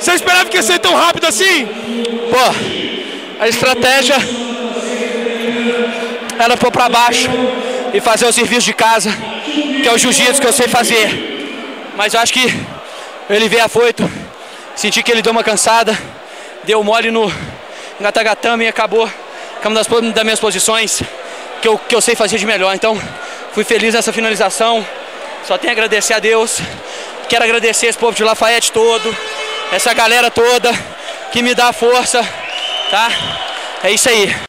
Você esperava que ia ser tão rápido assim? Pô, a estratégia era pôr pra baixo e fazer o serviço de casa, que é o jiu-jitsu que eu sei fazer. Mas eu acho que ele veio afoito, senti que ele deu uma cansada, deu mole no gatagatame e acabou com uma das minhas posições que eu sei fazer de melhor. Então, fui feliz nessa finalização, só tenho a agradecer a Deus, quero agradecer esse povo de Lafayette todo, essa galera toda que me dá força, tá? É isso aí.